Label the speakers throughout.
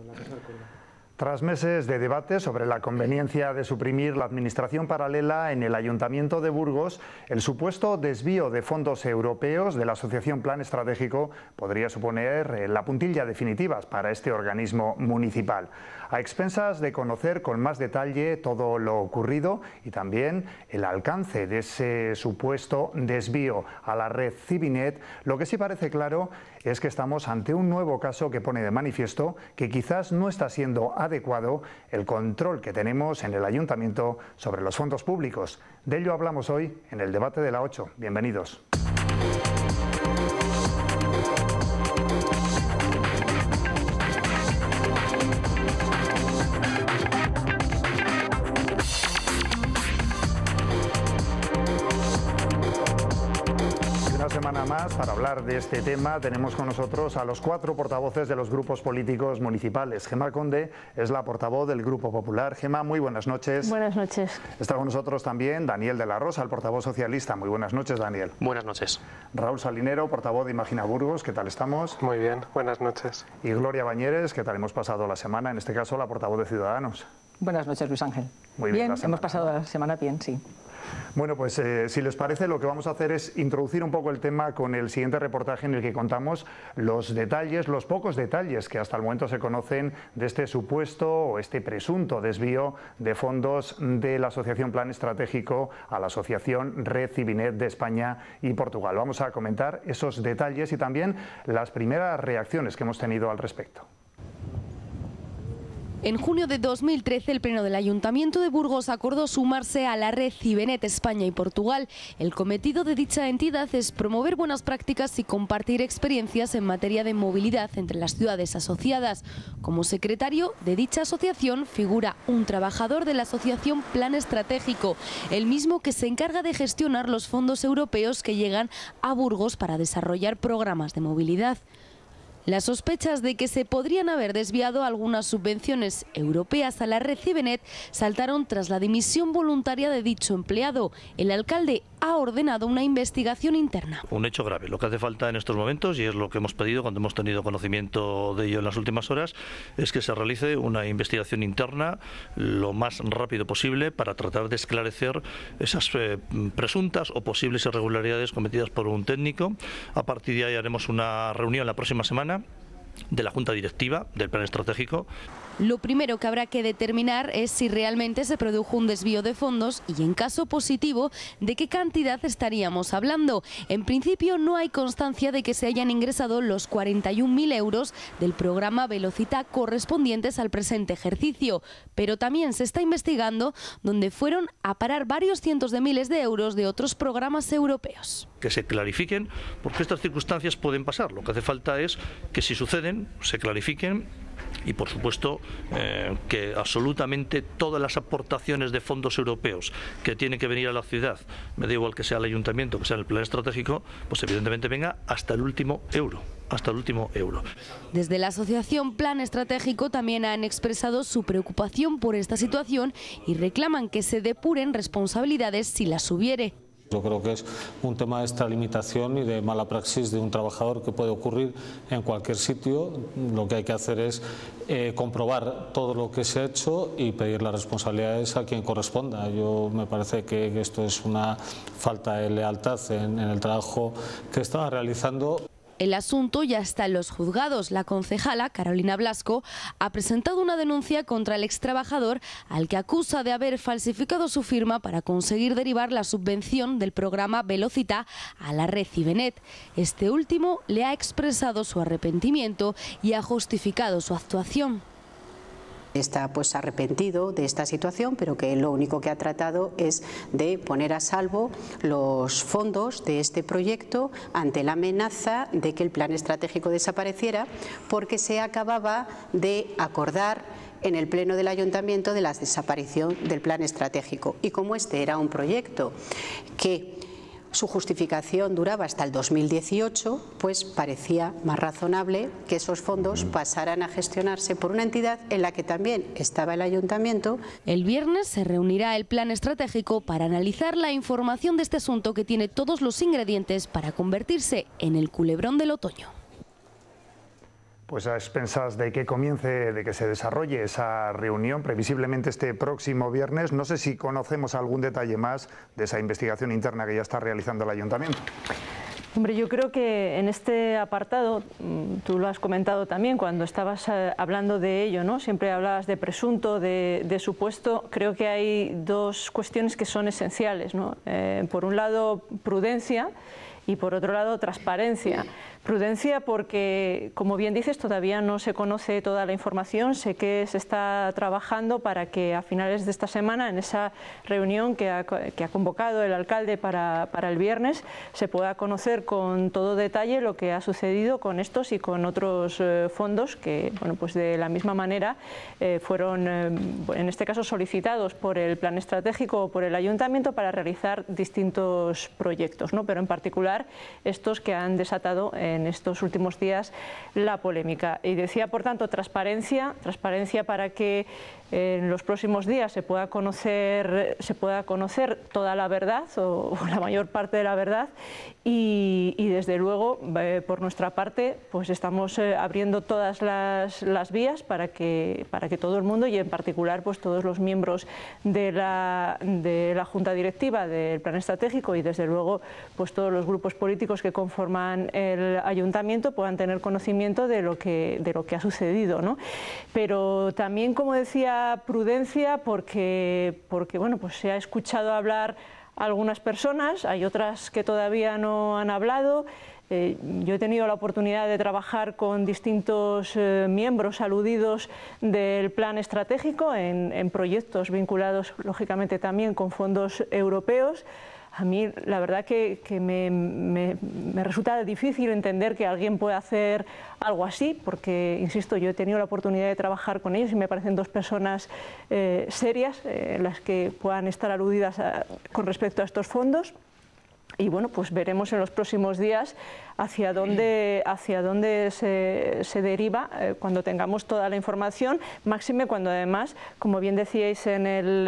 Speaker 1: Tras meses de debate sobre la conveniencia de suprimir la administración paralela en el Ayuntamiento de Burgos, el supuesto desvío de fondos europeos de la Asociación Plan Estratégico podría suponer la puntilla definitiva para este organismo municipal. A expensas de conocer con más detalle todo lo ocurrido y también el alcance de ese supuesto desvío a la red Civinet, lo que sí parece claro es que estamos ante un nuevo caso que pone de manifiesto que quizás no está siendo adecuado el control que tenemos en el Ayuntamiento sobre los fondos públicos. De ello hablamos hoy en el debate de la 8. Bienvenidos. Semana más para hablar de este tema. Tenemos con nosotros a los 4 portavoces de los grupos políticos municipales. Gemma Conde es la portavoz del Grupo Popular. Gemma, muy buenas noches.
Speaker 2: Buenas noches.
Speaker 1: Está con nosotros también Daniel de la Rosa, el portavoz socialista. Muy buenas noches, Daniel.
Speaker 3: Buenas noches.
Speaker 1: Raúl Salinero, portavoz de Imagina Burgos. ¿Qué tal estamos?
Speaker 4: Muy bien, buenas noches.
Speaker 1: Y Gloria Bañeres, ¿qué tal hemos pasado la semana? En este caso, la portavoz de Ciudadanos.
Speaker 5: Buenas noches, Luis Ángel.
Speaker 1: Muy bien,
Speaker 5: hemos pasado la semana bien, sí.
Speaker 1: Bueno, pues si les parece, lo que vamos a hacer es introducir un poco el tema con el siguiente reportaje en el que contamos los detalles, los pocos detalles que hasta el momento se conocen de este supuesto o este presunto desvío de fondos de la Asociación Plan Estratégico a la Asociación Red Civinet de España y Portugal. Vamos a comentar esos detalles y también las primeras reacciones que hemos tenido al respecto.
Speaker 6: En junio de 2013, el Pleno del Ayuntamiento de Burgos acordó sumarse a la red Civinet España y Portugal. El cometido de dicha entidad es promover buenas prácticas y compartir experiencias en materia de movilidad entre las ciudades asociadas. Como secretario de dicha asociación figura un trabajador de la Asociación Plan Estratégico, el mismo que se encarga de gestionar los fondos europeos que llegan a Burgos para desarrollar programas de movilidad. Las sospechas de que se podrían haber desviado algunas subvenciones europeas a la red Civinet saltaron tras la dimisión voluntaria de dicho empleado. El alcalde ha ordenado una investigación interna.
Speaker 3: Un hecho grave. Lo que hace falta en estos momentos, y es lo que hemos pedido cuando hemos tenido conocimiento de ello en las últimas horas, es que se realice una investigación interna lo más rápido posible para tratar de esclarecer esas presuntas o posibles irregularidades cometidas por un técnico. A partir de ahí haremos una reunión la próxima semana de la Junta Directiva del Plan Estratégico.
Speaker 6: Lo primero que habrá que determinar es si realmente se produjo un desvío de fondos y, en caso positivo, de qué cantidad estaríamos hablando. En principio no hay constancia de que se hayan ingresado los 41.000 euros del programa Velocita correspondientes al presente ejercicio, pero también se está investigando dónde fueron a parar varios cientos de miles de euros de otros programas europeos.
Speaker 3: Que se clarifiquen, porque estas circunstancias pueden pasar. Lo que hace falta es que, si suceden, se clarifiquen y, por supuesto, que absolutamente todas las aportaciones de fondos europeos que tienen que venir a la ciudad, me da igual que sea el ayuntamiento, que sea el plan estratégico, pues evidentemente venga hasta el último euro. Hasta el último euro.
Speaker 6: Desde la Asociación Plan Estratégico también han expresado su preocupación por esta situación y reclaman que se depuren responsabilidades si las hubiere.
Speaker 7: Yo creo que es un tema de extralimitación y de mala praxis de un trabajador que puede ocurrir en cualquier sitio. Lo que hay que hacer es comprobar todo lo que se ha hecho y pedir las responsabilidades a quien corresponda. Yo me parece que esto es una falta de lealtad en el trabajo que estaba realizando.
Speaker 6: El asunto ya está en los juzgados. La concejala, Carolina Blasco, ha presentado una denuncia contra el extrabajador al que acusa de haber falsificado su firma para conseguir derivar la subvención del programa Velocita a la red Civinet. Este último le ha expresado su arrepentimiento y ha justificado su actuación.
Speaker 8: Está pues arrepentido de esta situación, pero que lo único que ha tratado es de poner a salvo los fondos de este proyecto ante la amenaza de que el plan estratégico desapareciera, porque se acababa de acordar en el pleno del ayuntamiento de la desaparición del plan estratégico. Y como este era un proyecto que su justificación duraba hasta el 2018, pues parecía más razonable que esos fondos pasaran a gestionarse por una entidad en la que también estaba el ayuntamiento.
Speaker 6: El viernes se reunirá el plan estratégico para analizar la información de este asunto, que tiene todos los ingredientes para convertirse en el culebrón del otoño.
Speaker 1: Pues a expensas de que se desarrolle esa reunión, previsiblemente este próximo viernes, no sé si conocemos algún detalle más de esa investigación interna que ya está realizando el Ayuntamiento.
Speaker 2: Hombre, yo creo que en este apartado, tú lo has comentado también cuando estabas hablando de ello, ¿no? Siempre hablabas de presunto, de supuesto. Creo que hay dos cuestiones que son esenciales, ¿no? Por un lado, prudencia y por otro lado, transparencia. Prudencia porque, como bien dices, todavía no se conoce toda la información. Sé que se está trabajando para que a finales de esta semana, en esa reunión que ha convocado el alcalde para el viernes, se pueda conocer con todo detalle lo que ha sucedido con estos y con otros fondos que, bueno, pues de la misma manera fueron, en este caso, solicitados por el plan estratégico o por el ayuntamiento para realizar distintos proyectos, ¿no? Pero en particular estos que han desatado en estos últimos días la polémica. Y decía, por tanto, transparencia para que en los próximos días se pueda conocer toda la verdad o la mayor parte de la verdad y desde luego por nuestra parte pues estamos abriendo todas las vías para que todo el mundo y en particular pues todos los miembros de la Junta Directiva del Plan Estratégico y desde luego pues todos los grupos políticos que conforman el Ayuntamiento puedan tener conocimiento de lo que ha sucedido, ¿no? Pero también, como decía, prudencia porque bueno, pues se ha escuchado hablar a algunas personas, hay otras que todavía no han hablado. Yo he tenido la oportunidad de trabajar con distintos miembros aludidos del plan estratégico en proyectos vinculados lógicamente también con fondos europeos. A mí la verdad que me resulta difícil entender que alguien pueda hacer algo así, porque, insisto, yo he tenido la oportunidad de trabajar con ellos y me parecen dos personas serias las que puedan estar aludidas con respecto a estos fondos. Y bueno, pues veremos en los próximos días hacia dónde se deriva cuando tengamos toda la información, máxime cuando además, como bien decíais en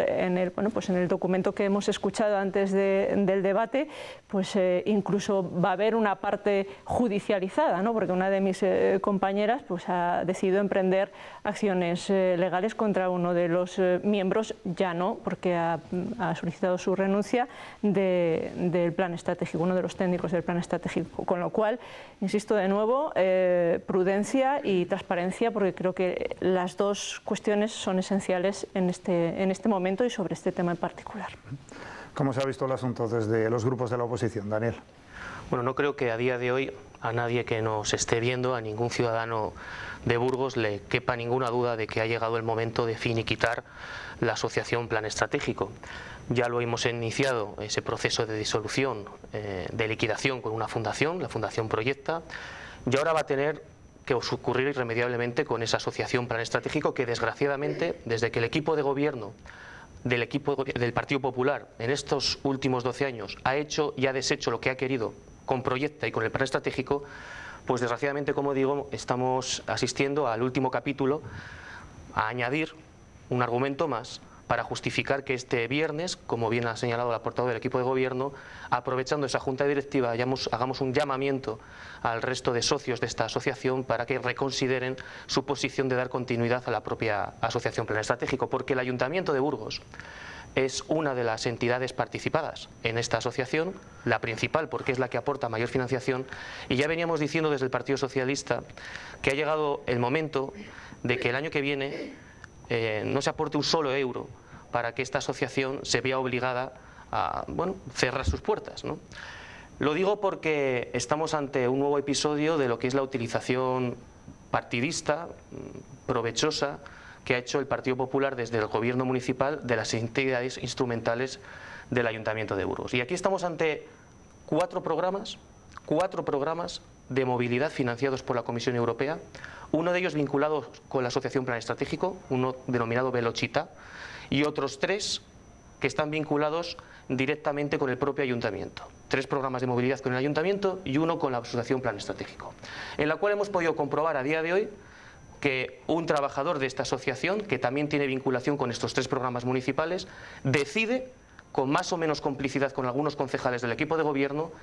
Speaker 2: el documento que hemos escuchado antes del debate, pues incluso va a haber una parte judicializada, ¿no? Porque una de mis compañeras pues ha decidido emprender acciones legales contra uno de los miembros, ya no, porque ha solicitado su renuncia del plan estratégico, uno de los técnicos del plan estratégico, con lo cual, insisto de nuevo, prudencia y transparencia, porque creo que las dos cuestiones son esenciales en este momento y sobre este tema en particular.
Speaker 1: ¿Cómo se ha visto el asunto desde los grupos de la oposición, Daniel?
Speaker 4: Bueno, no creo que a día de hoy a nadie que nos esté viendo, a ningún ciudadano de Burgos le quepa ninguna duda de que ha llegado el momento de finiquitar la asociación Plan Estratégico. Ya lo hemos iniciado, ese proceso de disolución, de liquidación con una fundación, la Fundación Proyecta, y ahora va a tener que ocurrir irremediablemente con esa asociación Plan Estratégico que desgraciadamente, desde que el equipo de gobierno del Partido Popular en estos últimos 12 años ha hecho y ha deshecho lo que ha querido con Proyecta y con el Plan Estratégico, pues desgraciadamente, como digo, estamos asistiendo al último capítulo, a añadir un argumento más para justificar que este viernes, como bien ha señalado la portavoz del equipo de gobierno, aprovechando esa junta directiva, hagamos un llamamiento al resto de socios de esta asociación para que reconsideren su posición de dar continuidad a la propia asociación Plan Estratégico, porque el Ayuntamiento de Burgos es una de las entidades participadas en esta asociación, la principal porque es la que aporta mayor financiación, y ya veníamos diciendo desde el Partido Socialista que ha llegado el momento de que el año que viene no se aporte un solo euro para que esta asociación se vea obligada a cerrar sus puertas, ¿no? Lo digo porque estamos ante un nuevo episodio de lo que es la utilización partidista, provechosa, que ha hecho el Partido Popular desde el gobierno municipal de las entidades instrumentales del Ayuntamiento de Burgos. Y aquí estamos ante cuatro programas de movilidad financiados por la Comisión Europea, uno de ellos vinculado con la Asociación Plan Estratégico, uno denominado Velochita, y otros tres que están vinculados directamente con el propio Ayuntamiento. 3 programas de movilidad con el Ayuntamiento y uno con la Asociación Plan Estratégico, en la cual hemos podido comprobar a día de hoy que un trabajador de esta asociación, que también tiene vinculación con estos 3 programas municipales, decide, con más o menos complicidad con algunos concejales del equipo de gobierno,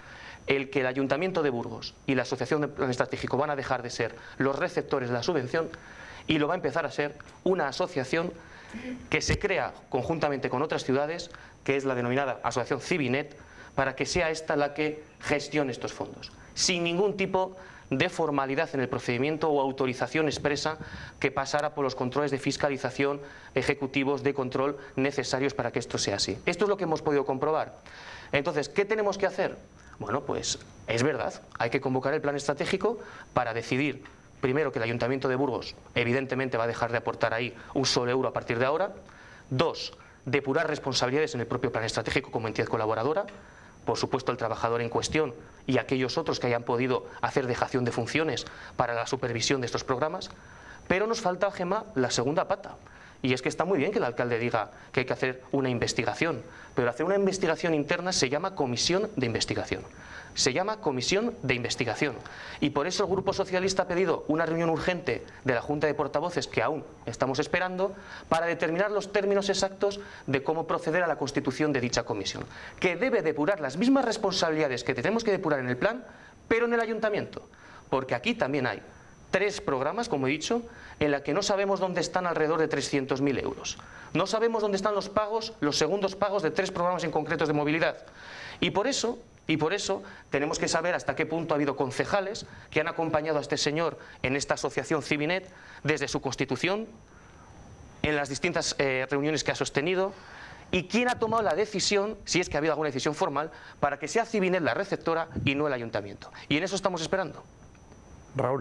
Speaker 4: el que el Ayuntamiento de Burgos y la Asociación de Plan Estratégico van a dejar de ser los receptores de la subvención y lo va a empezar a ser una asociación que se crea conjuntamente con otras ciudades, que es la denominada Asociación Civinet, para que sea esta la que gestione estos fondos, sin ningún tipo de formalidad en el procedimiento o autorización expresa que pasara por los controles de fiscalización ejecutivos de control necesarios para que esto sea así. Esto es lo que hemos podido comprobar. Entonces, ¿qué tenemos que hacer? Bueno, pues es verdad, hay que convocar el plan estratégico para decidir, primero, que el Ayuntamiento de Burgos evidentemente va a dejar de aportar ahí un solo euro a partir de ahora. 2, depurar responsabilidades en el propio plan estratégico como entidad colaboradora. Por supuesto, el trabajador en cuestión y aquellos otros que hayan podido hacer dejación de funciones para la supervisión de estos programas. Pero nos falta, Gemma, la segunda pata. Y es que está muy bien que el alcalde diga que hay que hacer una investigación, pero hacer una investigación interna se llama comisión de investigación. Se llama comisión de investigación. Y por eso el Grupo Socialista ha pedido una reunión urgente de la Junta de Portavoces, que aún estamos esperando, para determinar los términos exactos de cómo proceder a la constitución de dicha comisión, que debe depurar las mismas responsabilidades que tenemos que depurar en el plan, pero en el ayuntamiento. Porque aquí también hay 3 programas, como he dicho, en la que no sabemos dónde están alrededor de 300.000 euros. No sabemos dónde están los pagos, los segundos pagos de 3 programas en concretos de movilidad. Y por eso tenemos que saber hasta qué punto ha habido concejales que han acompañado a este señor en esta asociación Civinet desde su constitución, en las distintas reuniones que ha sostenido, y quién ha tomado la decisión, si es que ha habido alguna decisión formal, para que sea Civinet la receptora y no el ayuntamiento. Y en eso estamos esperando.
Speaker 1: Raúl.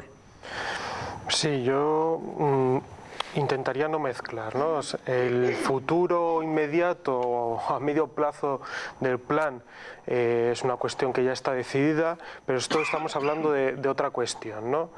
Speaker 9: Sí, yo intentaría no mezclar, ¿no? El futuro inmediato o a medio plazo del plan es una cuestión que ya está decidida, pero esto estamos hablando de otra cuestión, ¿no?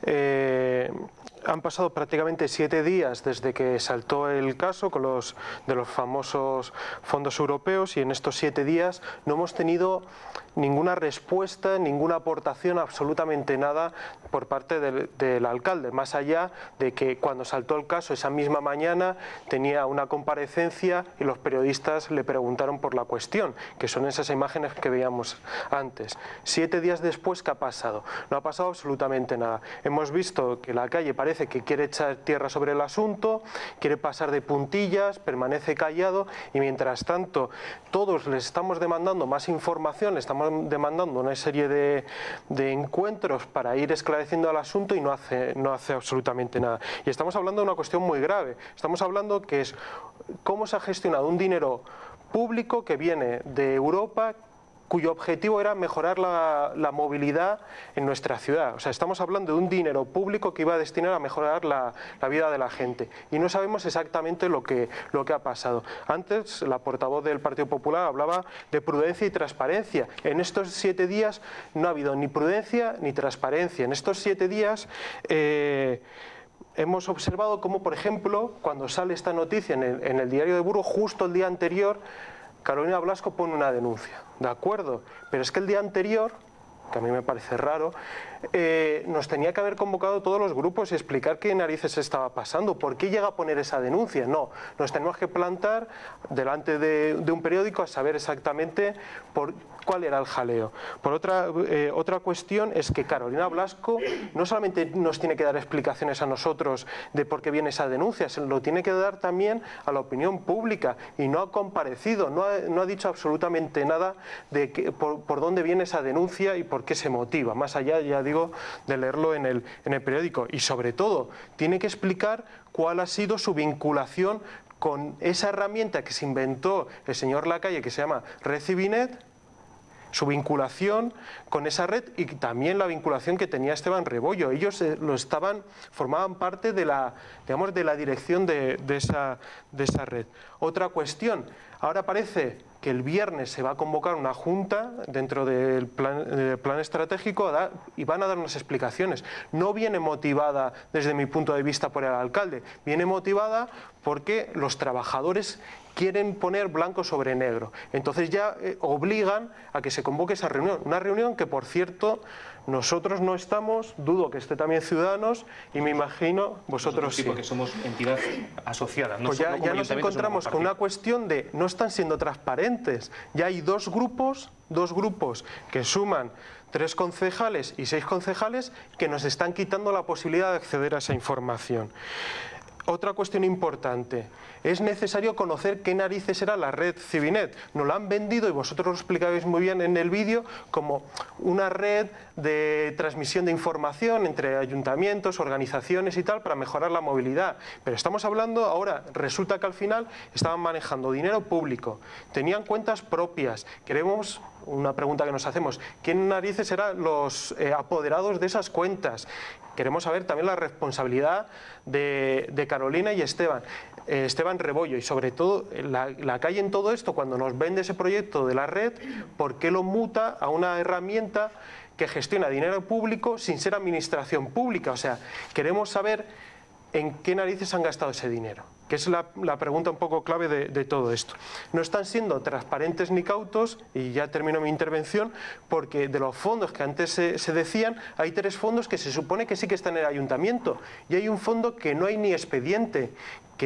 Speaker 9: Han pasado prácticamente 7 días desde que saltó el caso con los famosos fondos europeos, y en estos 7 días no hemos tenido ninguna respuesta, ninguna aportación, absolutamente nada por parte del alcalde, más allá de que cuando saltó el caso esa misma mañana tenía una comparecencia y los periodistas le preguntaron por la cuestión, que son esas imágenes que veíamos antes. 7 días después, ¿qué ha pasado? No ha pasado absolutamente nada. Hemos visto que la calle parece que quiere echar tierra sobre el asunto, quiere pasar de puntillas, permanece callado, y mientras tanto todos les estamos demandando más información, estamos demandando una serie de encuentros para ir esclareciendo el asunto, y no hace absolutamente nada. Y estamos hablando de una cuestión muy grave. Estamos hablando que es cómo se ha gestionado un dinero público que viene de Europa, cuyo objetivo era mejorar la movilidad en nuestra ciudad. O sea, estamos hablando de un dinero público que iba a destinar a mejorar la vida de la gente, y no sabemos exactamente lo que ha pasado. Antes la portavoz del Partido Popular hablaba de prudencia y transparencia. En estos 7 días no ha habido ni prudencia ni transparencia. En estos 7 días hemos observado cómo, por ejemplo, cuando sale esta noticia en el diario de Burgos, justo el día anterior Carolina Blasco pone una denuncia, ¿de acuerdo? Pero es que el día anterior, que a mí me parece raro, nos tenía que haber convocado todos los grupos y explicar qué narices estaba pasando, por qué llega a poner esa denuncia. No, nos tenemos que plantar delante de un periódico a saber exactamente cuál era el jaleo. Por otra cuestión es que Carolina Blasco no solamente nos tiene que dar explicaciones a nosotros de por qué viene esa denuncia, se lo tiene que dar también a la opinión pública, y no ha comparecido, no ha dicho absolutamente nada de por dónde viene esa denuncia y por qué se motiva, más allá, ya digo, de leerlo en el periódico. Y sobre todo tiene que explicar cuál ha sido su vinculación con esa herramienta que se inventó el señor Lacalle, que se llama Red Civinet, su vinculación con esa red, y también la vinculación que tenía Esteban Rebollo. Ellos formaban parte de la dirección de esa red. Otra cuestión, ahora parece que el viernes se va a convocar una junta dentro del plan estratégico y van a dar unas explicaciones. No viene motivada desde mi punto de vista por el alcalde, viene motivada porque los trabajadores quieren poner blanco sobre negro. Entonces ya obligan a que se convoque esa reunión. Una reunión que, por cierto, nosotros no estamos, dudo que esté también Ciudadanos, y me imagino vosotros sí.
Speaker 4: Porque somos entidad asociada.
Speaker 9: Pues ya nos encontramos con una cuestión de no están siendo transparentes. diferentes. Ya hay dos grupos que suman 3 concejales y 6 concejales que nos están quitando la posibilidad de acceder a esa información. Otra cuestión importante, es necesario conocer qué narices era la red Civinet. Nos la han vendido, y vosotros lo explicabais muy bien en el vídeo, como una red de transmisión de información entre ayuntamientos, organizaciones y tal, para mejorar la movilidad. Pero estamos hablando ahora, resulta que al final estaban manejando dinero público, tenían cuentas propias. Queremos, una pregunta que nos hacemos, ¿quién narices eran los apoderados de esas cuentas? Queremos saber también la responsabilidad de Carolina y Esteban Rebollo, y sobre todo la calle en todo esto, cuando nos vende ese proyecto de la red, ¿por qué lo muta a una herramienta que gestiona dinero público sin ser administración pública? O sea, queremos saber en qué narices han gastado ese dinero, que es la pregunta un poco clave de todo esto. No están siendo transparentes ni cautos, y ya termino mi intervención, porque de los fondos que antes se decían, hay 3 fondos que se supone que sí que están en el ayuntamiento, y hay un fondo que no hay ni expediente, que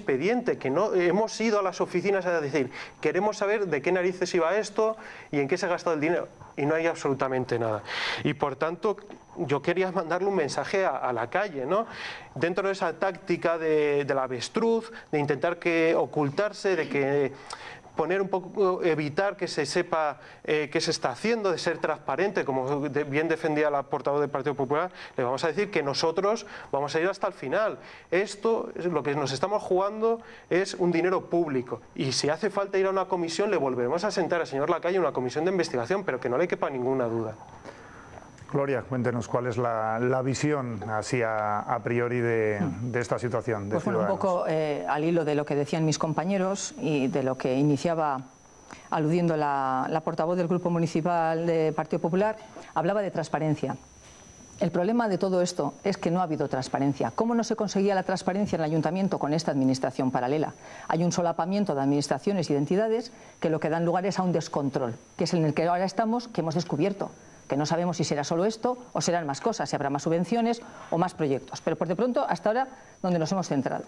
Speaker 9: no hemos ido a las oficinas a decir, queremos saber de qué narices iba esto y en qué se ha gastado el dinero, y no hay absolutamente nada. Y por tanto, yo quería mandarle un mensaje a la calle, ¿no? Dentro de esa táctica de la avestruz, de intentar ocultarse, de que poner un poco, evitar que se sepa qué se está haciendo, de ser transparente, como bien defendía la portavoz del Partido Popular, le vamos a decir que nosotros vamos a ir hasta el final. Esto, lo que nos estamos jugando, es un dinero público, y si hace falta ir a una comisión, le volveremos a sentar al señor Lacalle en una comisión de investigación, pero que no le quepa ninguna duda.
Speaker 1: Gloria, cuéntenos cuál es la visión así a priori de esta situación de
Speaker 5: Pues bueno, un poco al hilo de lo que decían mis compañeros y de lo que iniciaba aludiendo la portavoz del Grupo Municipal de Partido Popular, hablaba de transparencia. El problema de todo esto es que no ha habido transparencia. ¿Cómo no se conseguía la transparencia en el ayuntamiento con esta administración paralela? Hay un solapamiento de administraciones y de entidades que lo que dan lugar es a un descontrol, que es en el que ahora estamos, que hemos descubierto, que no sabemos si será solo esto o serán más cosas, si habrá más subvenciones o más proyectos. Pero por de pronto, hasta ahora, donde nos hemos centrado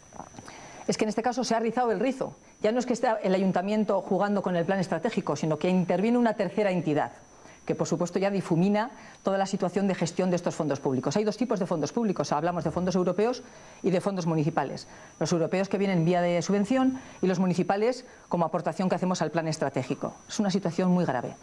Speaker 5: es que en este caso se ha rizado el rizo. Ya no es que esté el ayuntamiento jugando con el plan estratégico, sino que interviene una tercera entidad, que por supuesto ya difumina toda la situación de gestión de estos fondos públicos. Hay 2 tipos de fondos públicos, hablamos de fondos europeos y de fondos municipales. Los europeos, que vienen vía de subvención, y los municipales como aportación que hacemos al plan estratégico. Es una situación muy grave.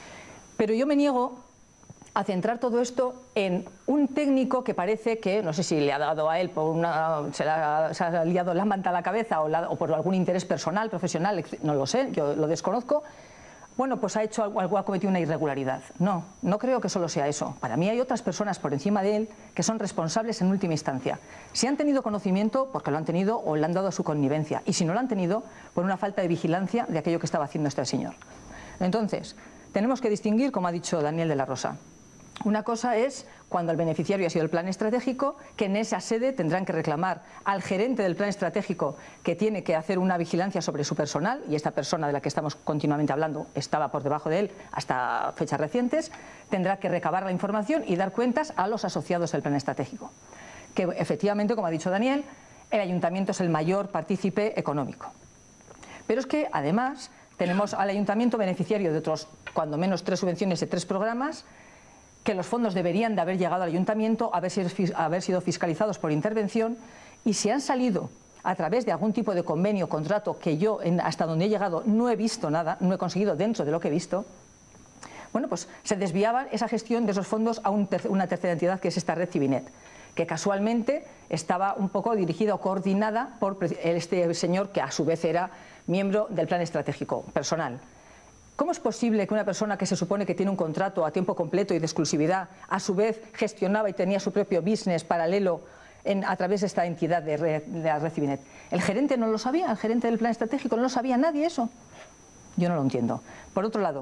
Speaker 5: Pero yo me niego a centrar todo esto en un técnico que parece que, no sé si le ha dado a él se ha liado la manta a la cabeza o por algún interés personal, profesional, no lo sé, yo lo desconozco. Bueno, pues ha cometido una irregularidad. No creo que solo sea eso. Para mí hay otras personas por encima de él que son responsables en última instancia. Si han tenido conocimiento, porque lo han tenido o le han dado su connivencia. Y si no lo han tenido, por una falta de vigilancia de aquello que estaba haciendo este señor. Entonces, tenemos que distinguir, como ha dicho Daniel de la Rosa. Una cosa es cuando el beneficiario ha sido el plan estratégico, que en esa sede tendrán que reclamar al gerente del plan estratégico, que tiene que hacer una vigilancia sobre su personal, y esta persona de la que estamos continuamente hablando estaba por debajo de él hasta fechas recientes, tendrá que recabar la información y dar cuentas a los asociados del plan estratégico. Que efectivamente, como ha dicho Daniel, el ayuntamiento es el mayor partícipe económico. Pero es que además tenemos al ayuntamiento beneficiario de otros, cuando menos 3 subvenciones de 3 programas, que los fondos deberían de haber llegado al ayuntamiento, haber sido fiscalizados por intervención, y si han salido a través de algún tipo de convenio, contrato, que yo hasta donde he llegado no he visto nada, no he conseguido dentro de lo que he visto, bueno, pues se desviaba esa gestión de esos fondos a una tercera entidad, que es esta red Civinet, que casualmente estaba un poco dirigida o coordinada por este señor, que a su vez era miembro del plan estratégico personal. ¿Cómo es posible que una persona que se supone que tiene un contrato a tiempo completo y de exclusividad, a su vez gestionaba y tenía su propio business paralelo a través de esta entidad de la red Civinet? ¿El gerente no lo sabía? ¿El gerente del plan estratégico no lo sabía nadie eso? Yo no lo entiendo. Por otro lado,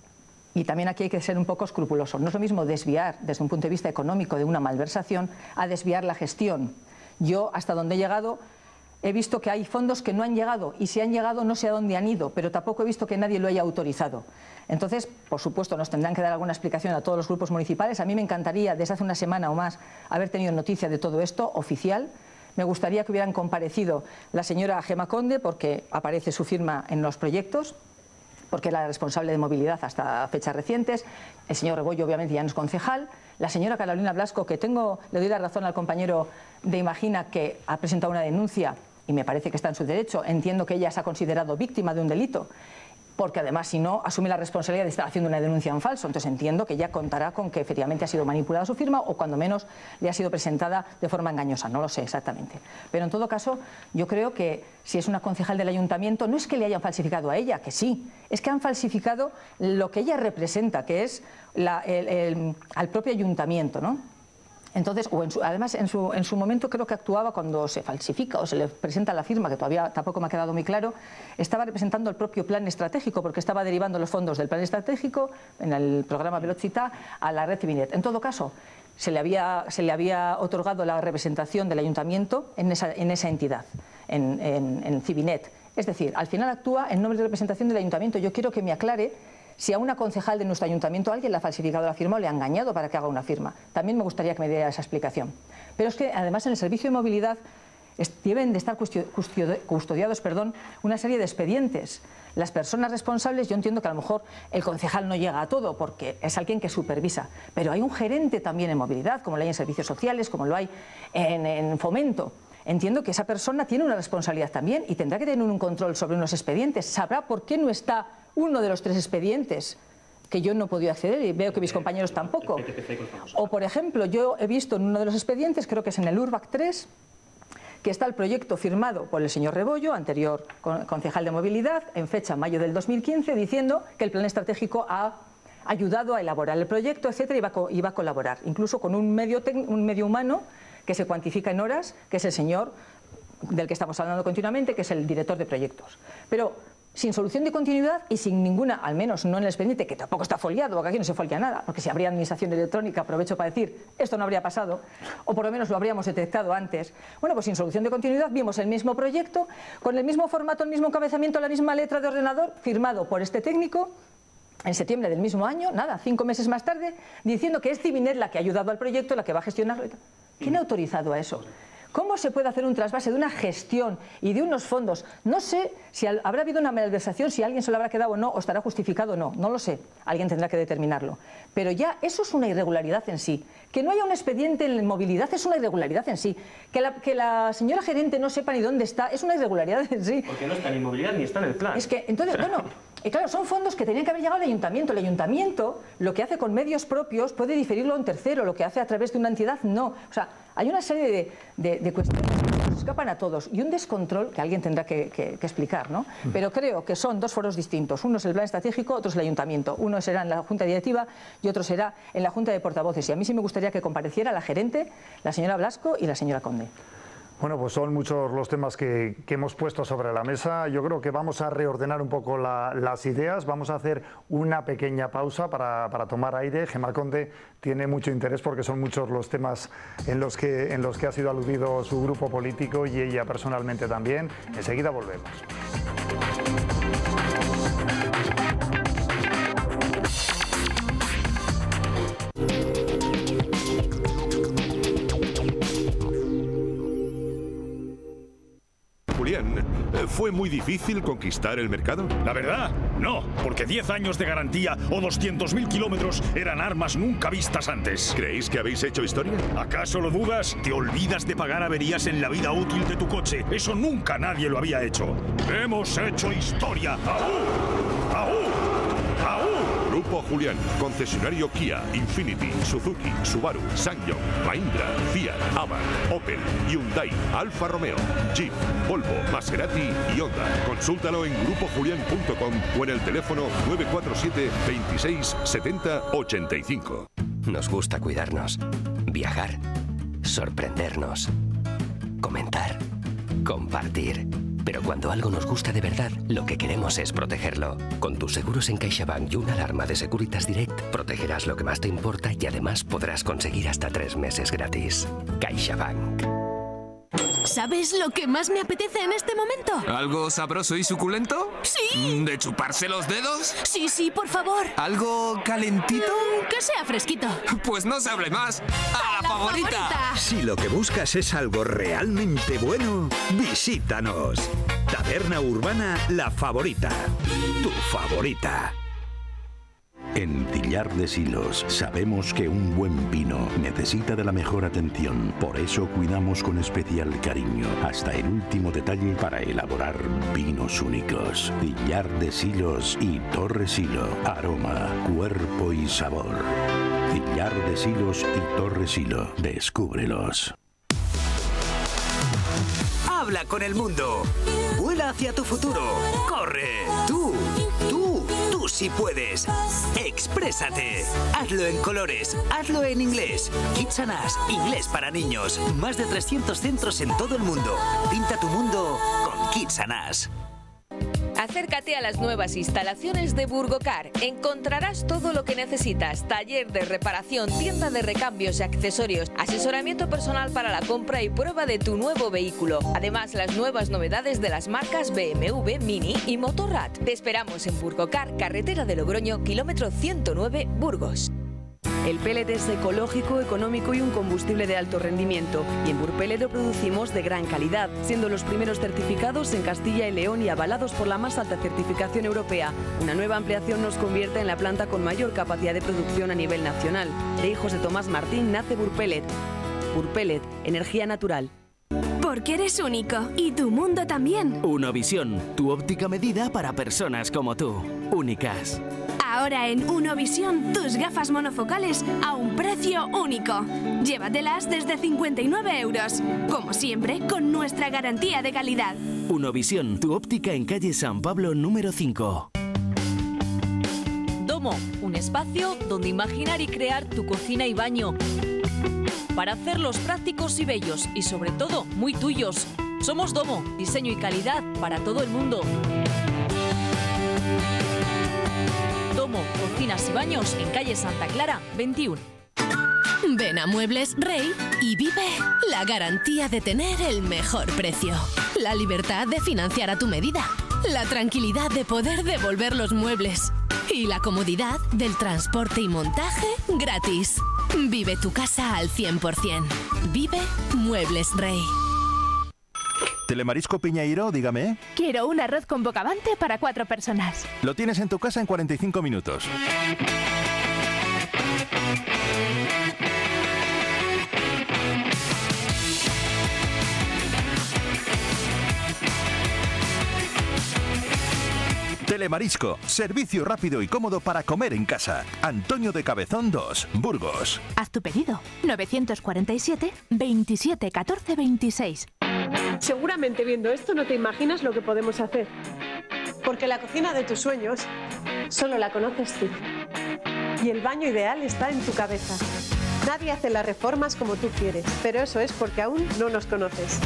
Speaker 5: y también aquí hay que ser un poco escrupuloso, no es lo mismo desviar desde un punto de vista económico de una malversación a desviar la gestión. Yo, hasta donde he llegado, he visto que hay fondos que no han llegado, y si han llegado no sé a dónde han ido, pero tampoco he visto que nadie lo haya autorizado. Entonces, por supuesto, nos tendrán que dar alguna explicación a todos los grupos municipales. A mí me encantaría, desde hace una semana o más, haber tenido noticia de todo esto oficial. Me gustaría que hubieran comparecido la señora Gemma Conde, porque aparece su firma en los proyectos, porque era responsable de movilidad hasta fechas recientes. El señor Rebollo obviamente ya no es concejal. La señora Carolina Blasco, que le doy la razón al compañero de Imagina, que ha presentado una denuncia y me parece que está en su derecho. Entiendo que ella se ha considerado víctima de un delito, porque además, si no, asume la responsabilidad de estar haciendo una denuncia en falso. Entonces entiendo que ella contará con que efectivamente ha sido manipulada su firma o cuando menos le ha sido presentada de forma engañosa, no lo sé exactamente. Pero en todo caso, yo creo que si es una concejal del ayuntamiento, no es que le hayan falsificado a ella, que sí, es que han falsificado lo que ella representa, que es al propio ayuntamiento, ¿no? Entonces, además en su momento creo que actuaba cuando se falsifica o se le presenta la firma, que todavía tampoco me ha quedado muy claro, estaba representando el propio plan estratégico, porque estaba derivando los fondos del plan estratégico en el programa Velocita a la red Civinet. En todo caso, se le había otorgado la representación del ayuntamiento en esa entidad, en Civinet. Es decir, al final actúa en nombre de representación del ayuntamiento. Yo quiero que me aclare si a una concejal de nuestro ayuntamiento alguien le ha falsificado la firma o le ha engañado para que haga una firma. También me gustaría que me diera esa explicación. Pero es que además en el servicio de movilidad deben de estar custodiados una serie de expedientes. Las personas responsables, yo entiendo que a lo mejor el concejal no llega a todo porque es alguien que supervisa, pero hay un gerente también en movilidad, como lo hay en servicios sociales, como lo hay en fomento. Entiendo que esa persona tiene una responsabilidad también y tendrá que tener un control sobre unos expedientes. Sabrá por qué no está uno de los 3 expedientes que yo no he podido acceder y veo que mis compañeros tampoco. O, por ejemplo, yo he visto en uno de los expedientes, creo que es en el URBAC 3, que está el proyecto firmado por el señor Rebollo, anterior concejal de movilidad, en fecha mayo del 2015, diciendo que el plan estratégico ha ayudado a elaborar el proyecto, etcétera, y va a colaborar, incluso con un medio humano que se cuantifica en horas, que es el señor del que estamos hablando continuamente, que es el director de proyectos. Pero sin solución de continuidad y sin ninguna, al menos no en el expediente, que tampoco está foliado, porque aquí no se folia nada, porque si habría administración electrónica, aprovecho para decir, esto no habría pasado, o por lo menos lo habríamos detectado antes. Bueno, pues sin solución de continuidad vimos el mismo proyecto, con el mismo formato, el mismo encabezamiento, la misma letra de ordenador, firmado por este técnico, en septiembre del mismo año, nada, 5 meses más tarde, diciendo que es Civinet la que ha ayudado al proyecto, la que va a gestionarlo. ¿Quién ha autorizado a eso? ¿Cómo se puede hacer un trasvase de una gestión y de unos fondos? No sé si habrá habido una malversación, si alguien se lo habrá quedado o no, o estará justificado o no, no lo sé, alguien tendrá que determinarlo. Pero ya eso es una irregularidad en sí. Que no haya un expediente en movilidad es una irregularidad en sí. Que la señora gerente no sepa ni dónde está es una irregularidad en sí.
Speaker 10: Porque no está ni en movilidad ni está en el plan.
Speaker 5: Es que, entonces, bueno, y claro, son fondos que tenían que haber llegado al ayuntamiento. El ayuntamiento lo que hace con medios propios puede diferirlo a un tercero, lo que hace a través de una entidad no. O sea, hay una serie de cuestiones que nos escapan a todos y un descontrol que alguien tendrá que explicar, ¿no? Pero creo que son 2 foros distintos. Uno es el plan estratégico, otro es el ayuntamiento. Uno será en la junta directiva y otro será en la junta de portavoces. Y a mí sí me gustaría que compareciera la gerente, la señora Blasco y la señora Conde.
Speaker 1: Bueno, pues son muchos los temas que hemos puesto sobre la mesa. Yo creo que vamos a reordenar un poco las ideas. Vamos a hacer una pequeña pausa para tomar aire. Gemma Conde tiene mucho interés porque son muchos los temas en los que ha sido aludido su grupo político y ella personalmente también. Enseguida volvemos.
Speaker 11: Julián, ¿fue muy difícil conquistar el mercado?
Speaker 12: La verdad, no, porque 10 años de garantía o 200.000 kilómetros eran armas nunca vistas antes.
Speaker 11: ¿Creéis que habéis hecho historia?
Speaker 12: ¿Acaso lo dudas? Te olvidas de pagar averías en la vida útil de tu coche. Eso nunca nadie lo había hecho. ¡Hemos hecho historia! ¡Aú! ¡Aú! ¡Aú!
Speaker 11: Grupo Julián, concesionario Kia, Infiniti, Suzuki, Subaru, SsangYong, Mahindra, Fiat, Abarth, Opel, Hyundai, Alfa Romeo, Jeep, Volvo, Maserati y Honda. Consúltalo en grupojulian.com o en el teléfono 947 26 70 85.
Speaker 13: Nos gusta cuidarnos, viajar, sorprendernos, comentar, compartir. Pero cuando algo nos gusta de verdad, lo que queremos es protegerlo. Con tus seguros en CaixaBank y una alarma de Securitas Direct, protegerás lo que más te importa y además podrás conseguir hasta 3 meses gratis. CaixaBank.
Speaker 14: ¿Sabes lo que más me apetece en este momento?
Speaker 15: ¿Algo sabroso y suculento?
Speaker 14: ¡Sí!
Speaker 15: ¿De chuparse los dedos?
Speaker 14: Sí, por favor.
Speaker 15: ¿Algo calentito?
Speaker 14: Que sea fresquito.
Speaker 15: Pues no se hable más. ¡A la favorita!
Speaker 16: Si lo que buscas es algo realmente bueno, visítanos.
Speaker 10: Taberna Urbana La Favorita. Tu favorita.
Speaker 16: En Tillar de Silos sabemos que un buen vino necesita de la mejor atención. Por eso cuidamos con especial cariño hasta el último detalle para elaborar vinos únicos. Tillar de Silos y Torre Silo. Aroma, cuerpo y sabor. Tillar de Silos y Torre Silo. Descúbrelos.
Speaker 10: Habla con el mundo. Vuela hacia tu futuro. Corre. Tú sí puedes. Exprésate. Hazlo en colores. Hazlo en inglés. Kids and Us, inglés para niños. Más de 300 centros en todo el mundo. Pinta tu mundo con Kids and Us.
Speaker 17: Acércate a las nuevas instalaciones de Burgocar. Encontrarás todo lo que necesitas. Taller de reparación, tienda de recambios y accesorios, asesoramiento personal para la compra y prueba de tu nuevo vehículo. Además, las nuevas novedades de las marcas BMW, Mini y Motorrad. Te esperamos en Burgocar, carretera de Logroño, kilómetro 109, Burgos.
Speaker 18: El pellet es ecológico, económico y un combustible de alto rendimiento. Y en Burpellet lo producimos de gran calidad, siendo los primeros certificados en Castilla y León y avalados por la más alta certificación europea. Una nueva ampliación nos convierte en la planta con mayor capacidad de producción a nivel nacional. De hijos de Tomás Martín nace Burpellet. Burpellet, energía natural.
Speaker 14: Porque eres único y tu mundo también.
Speaker 19: Unovisión, tu óptica medida para personas como tú. Únicas.
Speaker 14: Ahora en Unovisión, tus gafas monofocales a un precio único. Llévatelas desde 59 euros. Como siempre, con nuestra garantía de calidad.
Speaker 19: Unovisión, tu óptica en calle San Pablo número 5.
Speaker 20: Domo, un espacio donde imaginar y crear tu cocina y baño. Para hacerlos prácticos y bellos y sobre todo muy tuyos. Somos Domo, diseño y calidad para todo el mundo. Domo, cocinas y baños en calle Santa Clara 21.
Speaker 14: Ven a Muebles Rey y vive la garantía de tener el mejor precio. La libertad de financiar a tu medida. La tranquilidad de poder devolver los muebles. Y la comodidad del transporte y montaje gratis. Vive tu casa al 100%. Vive Muebles Rey.
Speaker 21: Telemarisco Piñeiro, dígame.
Speaker 22: Quiero un arroz con bogavante para 4 personas.
Speaker 21: Lo tienes en tu casa en 45 minutos. Telemarisco, servicio rápido y cómodo para comer en casa. Antonio de Cabezón 2, Burgos.
Speaker 22: Haz tu pedido. 947 27 14 26.
Speaker 23: Seguramente viendo esto no te imaginas lo que podemos hacer. Porque la cocina de tus sueños solo la conoces tú. Y el baño ideal está en tu cabeza. Nadie hace las reformas como tú quieres, pero eso es porque aún no nos conoces.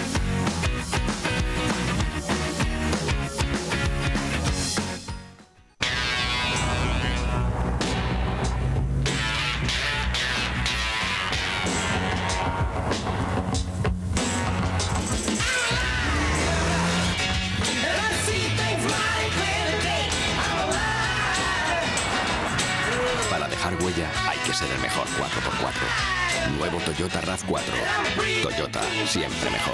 Speaker 13: Hay que ser el mejor 4x4. Nuevo Toyota RAV4. Toyota, siempre mejor.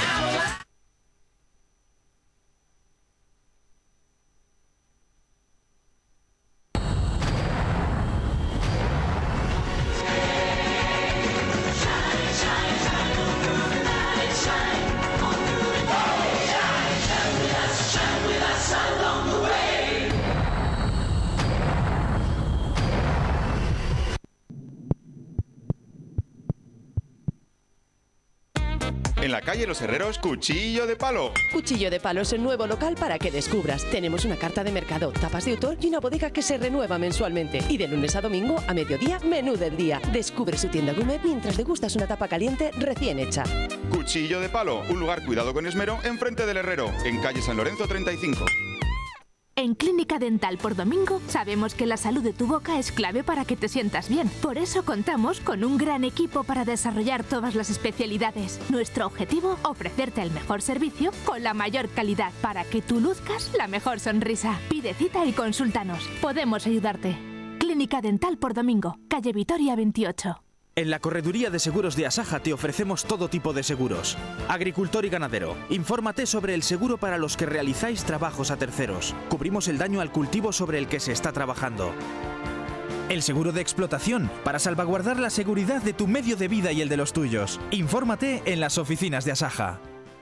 Speaker 24: En la calle Los Herreros, Cuchillo de Palo.
Speaker 25: Cuchillo de Palo es el nuevo local para que descubras. Tenemos una carta de mercado, tapas de autor y una bodega que se renueva mensualmente. Y de lunes a domingo, a mediodía, menú del día. Descubre su tienda gourmet mientras degustas una tapa caliente recién hecha.
Speaker 24: Cuchillo de Palo, un lugar cuidado con esmero enfrente del Herrero, en calle San Lorenzo 35.
Speaker 22: En Clínica Dental por Domingo sabemos que la salud de tu boca es clave para que te sientas bien. Por eso contamos con un gran equipo para desarrollar todas las especialidades. Nuestro objetivo, ofrecerte el mejor servicio con la mayor calidad para que tú luzcas la mejor sonrisa. Pide cita y consúltanos. Podemos ayudarte. Clínica Dental por Domingo, calle Vitoria 28.
Speaker 2: En la Correduría de Seguros de Asaja te ofrecemos todo tipo de seguros. Agricultor y ganadero, infórmate sobre el seguro para los que realizáis trabajos a terceros. Cubrimos el daño al cultivo sobre el que se está trabajando. El seguro de explotación, para salvaguardar la seguridad de tu medio de vida y el de los tuyos. Infórmate en las oficinas de Asaja.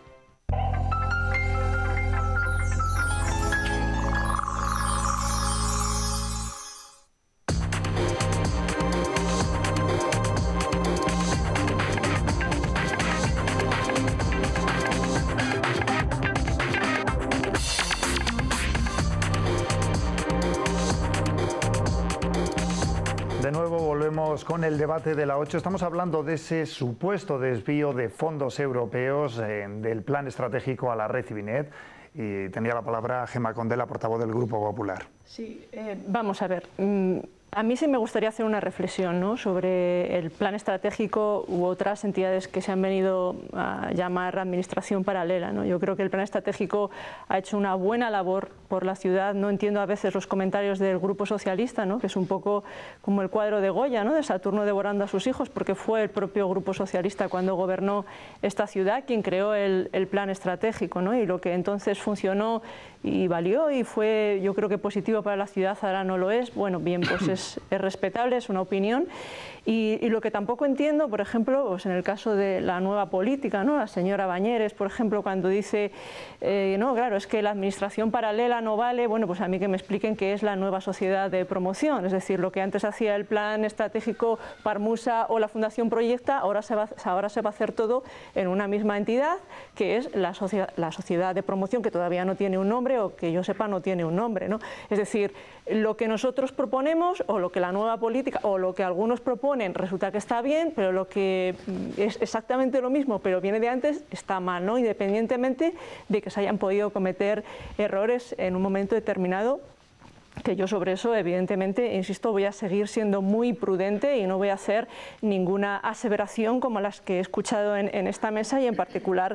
Speaker 1: De nuevo volvemos con el debate de la 8. Estamos hablando de ese supuesto desvío de fondos europeos del plan estratégico a la red Fibinet. Y tenía la palabra Gemma Condela, portavoz del Grupo Popular.
Speaker 3: Sí, vamos a ver. A mí sí me gustaría hacer una reflexión, ¿no?, sobre el plan estratégico u otras entidades que se han venido a llamar administración paralela, ¿no? Yo creo que el plan estratégico ha hecho una buena labor por la ciudad. No entiendo a veces los comentarios del Grupo Socialista, ¿no?, que es un poco como el cuadro de Goya, ¿no?, de Saturno devorando a sus hijos, porque fue el propio Grupo Socialista cuando gobernó esta ciudad quien creó el plan estratégico, ¿no?, y lo que entonces funcionó y valió y fue, yo creo que positivo para la ciudad, ahora no lo es. Bueno, bien, pues es respetable, es una opinión. Y lo que tampoco entiendo, por ejemplo, pues en el caso de la nueva política, ¿no?, la señora Bañeres, por ejemplo, cuando dice, no, claro, es que la administración paralela no vale. Bueno, pues a mí que me expliquen qué es la nueva sociedad de promoción, es decir, lo que antes hacía el plan estratégico Parmusa o la Fundación Proyecta, ahora se va a hacer todo en una misma entidad, que es la sociedad de promoción, que todavía no tiene un nombre, o que yo sepa no tiene un nombre, ¿no? Es decir, lo que nosotros proponemos, o lo que la nueva política, o lo que algunos proponen, resulta que está bien, pero lo que es exactamente lo mismo, pero viene de antes, está mal, ¿no?, independientemente de que se hayan podido cometer errores en un momento determinado. Que yo sobre eso, evidentemente, insisto, voy a seguir siendo muy prudente y no voy a hacer ninguna aseveración como las que he escuchado en esta mesa y en particular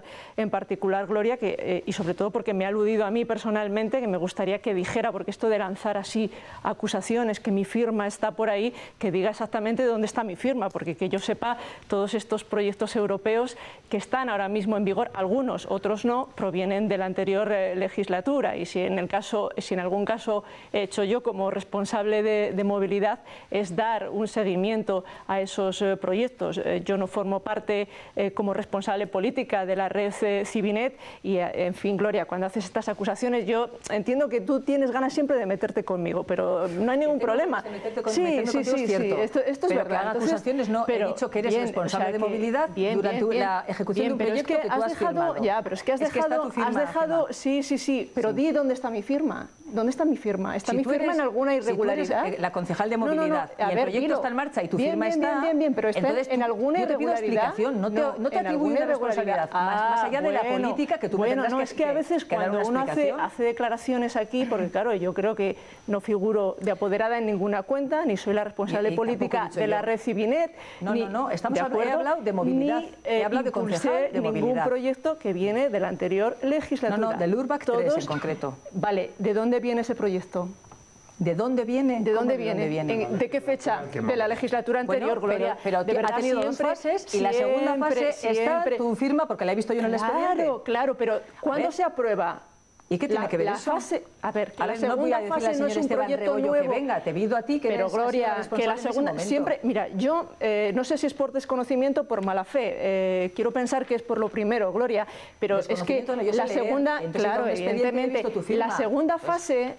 Speaker 3: Gloria, y sobre todo porque me ha aludido a mí personalmente, que me gustaría que dijera, porque esto de lanzar así acusaciones, que mi firma está por ahí, que diga exactamente dónde está mi firma, porque que yo sepa, todos estos proyectos europeos que están ahora mismo en vigor, algunos, otros no, provienen de la anterior legislatura, y si en algún caso he hecho yo como responsable de movilidad es dar un seguimiento a esos proyectos. Yo no formo parte como responsable política de la red Fibinet y, en fin, Gloria, cuando haces estas acusaciones, yo entiendo que tú tienes ganas siempre de meterte conmigo, pero no hay ningún problema.
Speaker 5: Sí, esto es verdad. Que hagan acusaciones, no, he dicho que eres responsable de movilidad durante la ejecución de un proyecto que tú has firmado.
Speaker 3: Ya, pero es que has dejado, sí, pero di dónde está mi firma. ¿Dónde está mi firma? ¿Está mi firma en alguna irregularidad?
Speaker 5: Si tú eres la concejal de movilidad y el proyecto está en marcha y tu firma está...
Speaker 3: Bien, pero está en alguna irregularidad.
Speaker 5: No te atribuyo una responsabilidad, más allá de la política que tú me tendrás
Speaker 3: es que a veces cuando uno hace declaraciones aquí, porque claro, yo creo que no figuro de apoderada en ninguna cuenta, ni soy la responsable política de la red Fibinet.
Speaker 5: No, he hablado de movilidad, he hablado de concejal de movilidad.
Speaker 3: Ningún proyecto que viene de la anterior legislatura.
Speaker 5: No, del URBAC 3 en concreto.
Speaker 3: Vale, ¿de dónde viene ese proyecto?
Speaker 5: ¿De dónde viene?
Speaker 3: ¿De dónde viene? ¿De qué fecha? De la legislatura anterior, Gloria.
Speaker 5: Pero ha tenido dos fases y la segunda fase está tu firma, porque la he visto yo en el expediente.
Speaker 3: Claro, pero ¿cuándo se aprueba?
Speaker 5: ¿Y qué tiene que ver eso?
Speaker 3: A ver,
Speaker 5: la segunda fase no es un proyecto nuevo. Que venga, te pido a ti que
Speaker 3: pero Gloria, que la segunda siempre, mira, yo no sé si es por desconocimiento o por mala fe, quiero pensar que es por lo primero, Gloria, pero es que la segunda, claro, evidentemente, la segunda fase,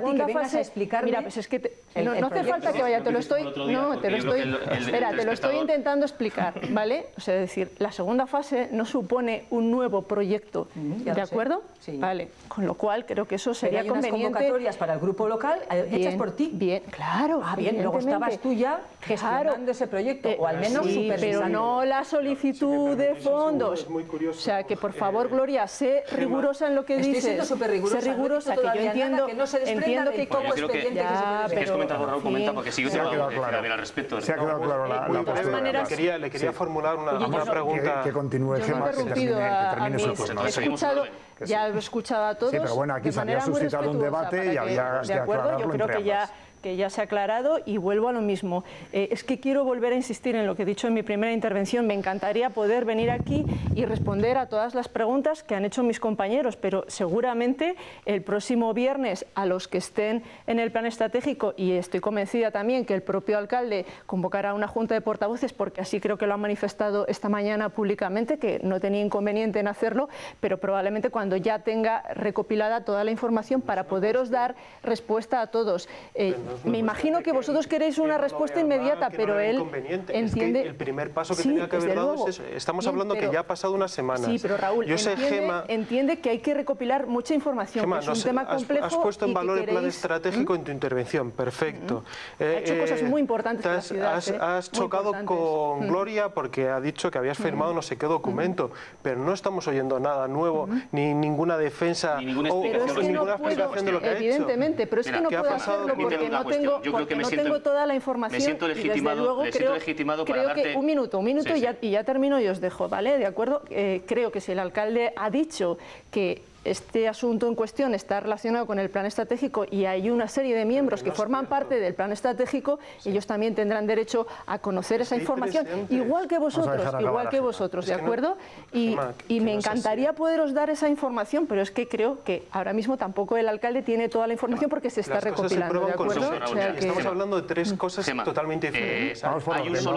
Speaker 3: mira, pues es que no hace falta que vaya, te lo estoy intentando explicar, ¿vale? O sea, es decir, la segunda fase no supone un nuevo proyecto, ¿de acuerdo? Vale. Con lo cual creo que eso sería conveniente.
Speaker 5: Hay unas convocatorias para el grupo local hechas por ti.
Speaker 3: Bien, claro.
Speaker 5: Bien, luego estabas tú ya gestionando ese proyecto, o al menos supervisando.
Speaker 3: Pero no la solicitud de fondos. O sea, que por favor, Gloria, sé rigurosa en lo que dices.
Speaker 5: Estoy siendo súper rigurosa.
Speaker 3: Sé rigurosa, que yo entiendo
Speaker 5: que hay poco expediente que se
Speaker 4: ¿Quieres comentar algo? Comenta, porque sigo
Speaker 1: se ha quedado claro al respecto. Se ha quedado claro la postura.
Speaker 9: Le quería formular una pregunta.
Speaker 1: Que continúe, Gemma, que termine su turno.
Speaker 3: Ya he escuchado a todos.
Speaker 1: Sí, pero bueno, aquí se había suscitado un debate y había que aclararlo
Speaker 3: yo creo
Speaker 1: entre
Speaker 3: que ya que ya se ha aclarado y vuelvo a lo mismo. Es que quiero volver a insistir en lo que he dicho en mi primera intervención. Me encantaría poder venir aquí y responder a todas las preguntas que han hecho mis compañeros, pero seguramente el próximo viernes a los que estén en el plan estratégico, y estoy convencida también que el propio alcalde convocará una junta de portavoces, porque así creo que lo ha manifestado esta mañana públicamente, que no tenía inconveniente en hacerlo, pero probablemente cuando ya tenga recopilada toda la información para poderos dar respuesta a todos. Me imagino que vosotros queréis una respuesta inmediata, pero él entiende...
Speaker 9: El primer paso que tenía que haber dado es eso. Estamos hablando que ya ha pasado unas semanas.
Speaker 3: Sí, pero Raúl, entiende que hay que recopilar mucha información,
Speaker 9: Gemma,
Speaker 3: que es un tema complejo.
Speaker 9: Has puesto en valor el plan estratégico en tu intervención, perfecto. Ha
Speaker 3: hecho cosas muy importantes en la ciudad.
Speaker 9: Has chocado con Gloria porque ha dicho que habías firmado no sé qué documento, pero no estamos oyendo nada nuevo, ni ninguna defensa
Speaker 6: ni ninguna explicación
Speaker 9: de lo que ha hecho.
Speaker 3: Evidentemente, pero es que no puedo hacerlo porque no tengo toda la información.
Speaker 6: Me siento legitimado para darte...
Speaker 3: Un minuto y ya termino y os dejo, ¿vale? ¿De acuerdo? Creo que si el alcalde ha dicho que este asunto en cuestión está relacionado con el plan estratégico y hay una serie de miembros que forman parte del plan estratégico, ellos también tendrán derecho a conocer esa información, igual que vosotros, ¿de acuerdo? Y me encantaría poderos dar esa información, pero es que creo que ahora mismo tampoco el alcalde tiene toda la información porque se está recopilando, ¿de acuerdo?
Speaker 9: Estamos hablando de tres cosas totalmente diferentes.
Speaker 6: Hay un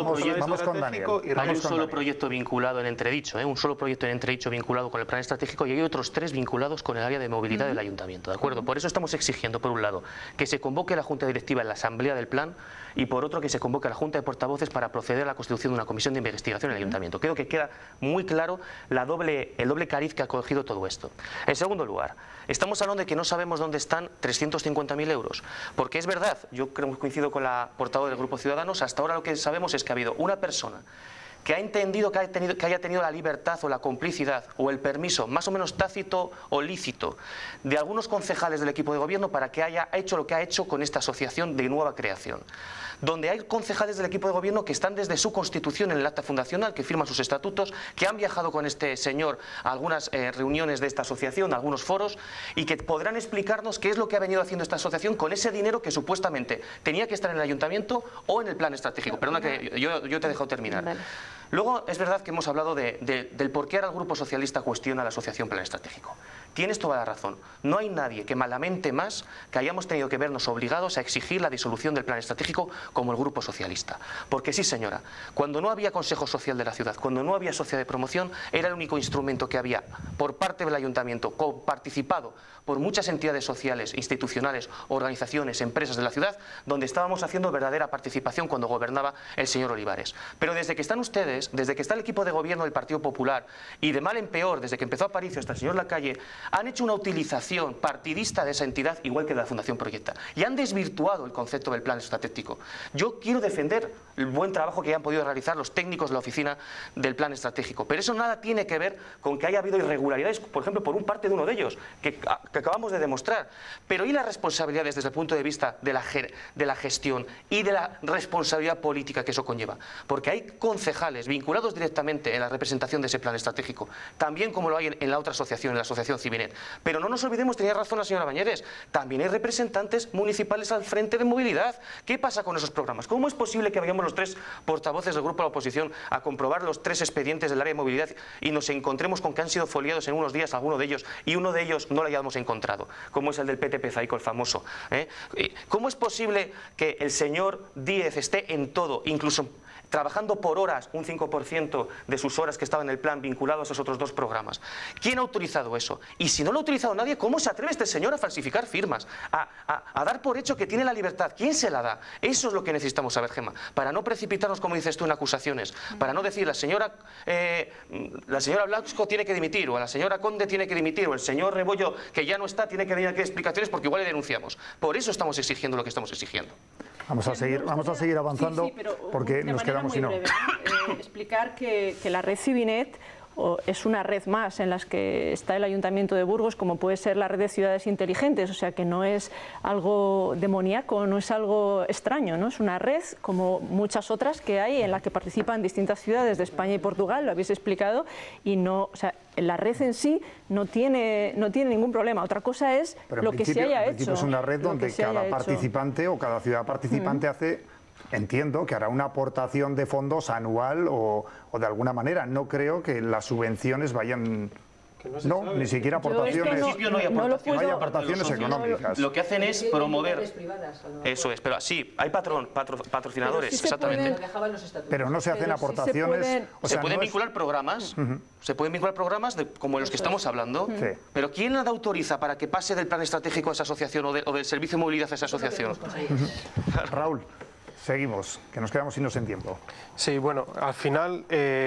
Speaker 6: solo proyecto vinculado en entredicho, un solo proyecto en entredicho vinculado con el plan estratégico, y hay otros tres vinculados con el área de movilidad del ayuntamiento, ¿de acuerdo? Por eso estamos exigiendo, por un lado, que se convoque la Junta Directiva en la asamblea del plan, y por otro, que se convoque a la Junta de Portavoces para proceder a la constitución de una comisión de investigación en el ayuntamiento. Creo que queda muy claro el doble cariz que ha cogido todo esto. En segundo lugar, estamos hablando de que no sabemos dónde están 350.000 euros, porque es verdad, yo creo que coincido con la portavoz del Grupo Ciudadanos, hasta ahora lo que sabemos es que ha habido una persona que ha entendido que haya tenido la libertad o la complicidad o el permiso más o menos tácito o lícito de algunos concejales del equipo de gobierno para que haya hecho lo que ha hecho con esta asociación de nueva creación, donde hay concejales del equipo de gobierno que están desde su constitución en el acta fundacional, que firman sus estatutos, que han viajado con este señor a algunas reuniones de esta asociación, a algunos foros, y que podrán explicarnos qué es lo que ha venido haciendo esta asociación con ese dinero que supuestamente tenía que estar en el ayuntamiento o en el plan estratégico. Perdona que yo te he dejado terminar. Vale. Luego, es verdad que hemos hablado del por qué ahora el Grupo Socialista cuestiona la asociación plan estratégico. Tienes toda la razón. No hay nadie que malamente más que hayamos tenido que vernos obligados a exigir la disolución del plan estratégico como el Grupo Socialista. Porque sí, señora, cuando no había Consejo Social de la ciudad, cuando no había sociedad de promoción, era el único instrumento que había por parte del ayuntamiento, participado por muchas entidades sociales, institucionales, organizaciones, empresas de la ciudad, donde estábamos haciendo verdadera participación cuando gobernaba el señor Olivares. Pero desde que están ustedes, desde que está el equipo de gobierno del Partido Popular, y de mal en peor, desde que empezó Aparicio hasta el señor Lacalle, han hecho una utilización partidista de esa entidad, igual que de la Fundación Proyecta, y han desvirtuado el concepto del plan estratégico. Yo quiero defender el buen trabajo que han podido realizar los técnicos de la oficina del plan estratégico, pero eso nada tiene que ver con que haya habido irregularidades, por ejemplo, por un parte de uno de ellos, que acabamos de demostrar. Pero ¿y las responsabilidades desde el punto de vista de la gestión y de la responsabilidad política que eso conlleva? Porque hay concejales vinculados directamente en la representación de ese plan estratégico, también como lo hay en la otra asociación, en la asociación Civinet. Pero no nos olvidemos, tenía razón la señora Bañeres, también hay representantes municipales al frente de movilidad. ¿Qué pasa con esos programas? ¿Cómo es posible que vayamos los tres portavoces del grupo de la oposición a comprobar los tres expedientes del área de movilidad y nos encontremos con que han sido foliados en unos días alguno de ellos y uno de ellos no lo hayamos encontrado, como es el del PTP Zaico, el famoso? ¿Cómo es posible que el señor Díez esté en todo, incluso trabajando por horas, un 5% de sus horas que estaban en el plan vinculado a esos otros dos programas? ¿Quién ha autorizado eso? Y si no lo ha autorizado nadie, ¿cómo se atreve este señor a falsificar firmas? A dar por hecho que tiene la libertad. ¿Quién se la da? Eso es lo que necesitamos saber, Gemma, para no precipitarnos, como dices tú, en acusaciones, para no decir la señora Blasco tiene que dimitir, o a la señora Conde tiene que dimitir, o el señor Rebollo, que ya no está, tiene que venir aquí a explicaciones porque igual le denunciamos. Por eso estamos exigiendo lo que estamos exigiendo.
Speaker 1: Vamos a seguir avanzando, porque nos quedamos sin hora.
Speaker 3: Explicar que la red Civinet es una red más en las que está el Ayuntamiento de Burgos, como puede ser la red de ciudades inteligentes, o sea que no es algo demoníaco, no es algo extraño, ¿no? Es una red como muchas otras que hay en la que participan distintas ciudades de España y Portugal, lo habéis explicado, y no, o sea, la red en sí no tiene ningún problema. Otra cosa es lo que se haya hecho.
Speaker 1: Es una red donde cada participante o cada ciudad participante hace, entiendo, que hará una aportación de fondos anual o de alguna manera. No creo que las subvenciones vayan... No, ni siquiera aportaciones.
Speaker 6: No
Speaker 1: hay aportaciones económicas.
Speaker 6: Lo que hacen es promover. Eso es, pero sí, hay patrocinadores, exactamente.
Speaker 1: Pero no se hacen aportaciones.
Speaker 6: Se pueden vincular programas. Se pueden vincular programas como los que estamos hablando. Pero ¿quién autoriza para que pase del plan estratégico a esa asociación o del servicio de movilidad a esa asociación?
Speaker 1: Raúl. Seguimos, que nos quedamos sin tiempo.
Speaker 9: Sí, bueno, al final,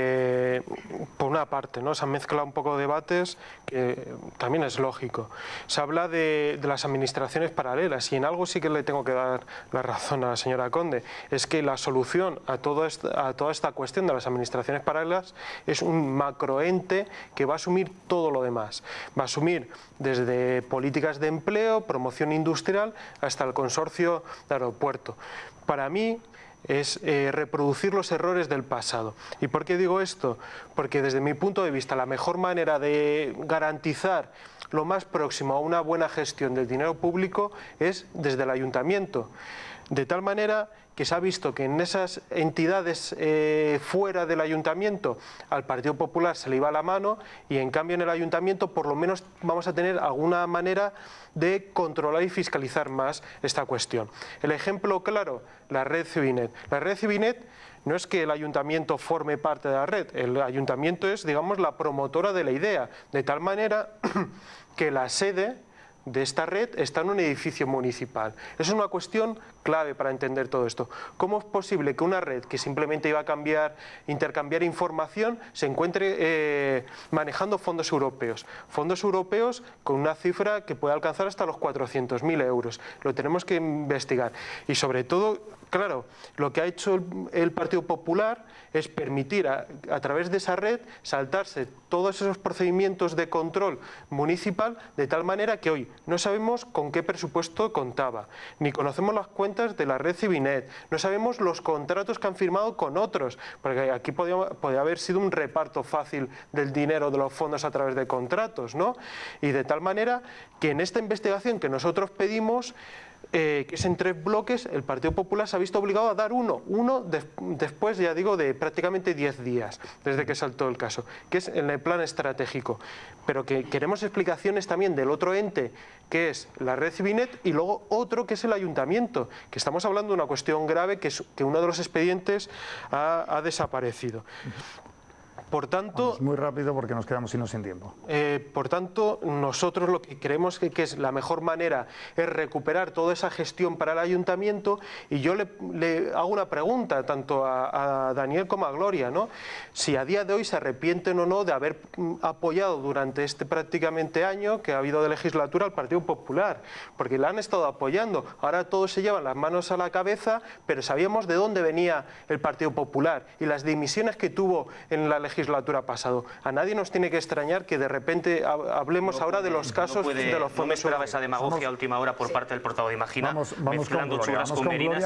Speaker 9: por una parte, ¿no? Se han mezclado un poco debates, que también es lógico. Se habla de las administraciones paralelas, y en algo sí que le tengo que dar la razón a la señora Conde, es que la solución a toda esta cuestión de las administraciones paralelas es un macroente que va a asumir todo lo demás. Va a asumir desde políticas de empleo, promoción industrial, hasta el consorcio de aeropuerto. Para mí es reproducir los errores del pasado. ¿Y por qué digo esto? Porque desde mi punto de vista la mejor manera de garantizar lo más próximo a una buena gestión del dinero público es desde el ayuntamiento. De tal manera que se ha visto que en esas entidades fuera del ayuntamiento al Partido Popular se le iba la mano, y en cambio en el ayuntamiento por lo menos vamos a tener alguna manera de controlar y fiscalizar más esta cuestión. El ejemplo claro, la red Civinet. La red Civinet no es que el ayuntamiento forme parte de la red, el ayuntamiento es, digamos, la promotora de la idea, de tal manera que la sede de esta red está en un edificio municipal. Es una cuestión clave para entender todo esto. ¿Cómo es posible que una red que simplemente iba a intercambiar información se encuentre manejando fondos europeos? Fondos europeos con una cifra que puede alcanzar hasta los 400.000 euros. Lo tenemos que investigar. Y sobre todo, claro, lo que ha hecho el Partido Popular es permitir a través de esa red saltarse todos esos procedimientos de control municipal, de tal manera que hoy no sabemos con qué presupuesto contaba, ni conocemos las cuentas de la red Civinet, no sabemos los contratos que han firmado con otros, porque aquí podría haber sido un reparto fácil del dinero de los fondos a través de contratos, ¿no? Y de tal manera que en esta investigación que nosotros pedimos, que es en 3 bloques, el Partido Popular se ha visto obligado a dar uno después, ya digo, de prácticamente 10 días, desde que saltó el caso, que es en el plan estratégico. Pero que queremos explicaciones también del otro ente, que es la red Civinet, y luego otro que es el ayuntamiento, que estamos hablando de una cuestión grave, que uno de los expedientes ha desaparecido. Por tanto,
Speaker 1: vamos muy rápido porque nos quedamos sin tiempo.
Speaker 9: Por tanto, nosotros lo que creemos que es la mejor manera es recuperar toda esa gestión para el ayuntamiento, y yo le hago una pregunta tanto a Daniel como a Gloria, ¿no? Si a día de hoy se arrepienten o no de haber apoyado durante este prácticamente año que ha habido de legislatura al Partido Popular, porque la han estado apoyando. Ahora todos se llevan las manos a la cabeza, pero sabíamos de dónde venía el Partido Popular y las dimisiones que tuvo en la legislatura pasado. A nadie nos tiene que extrañar que de repente hablemos ahora de los casos de los fondos.
Speaker 6: No me esperaba esa demagogia a última hora por parte del portavoz de Imagina, mezclando churras con merinas.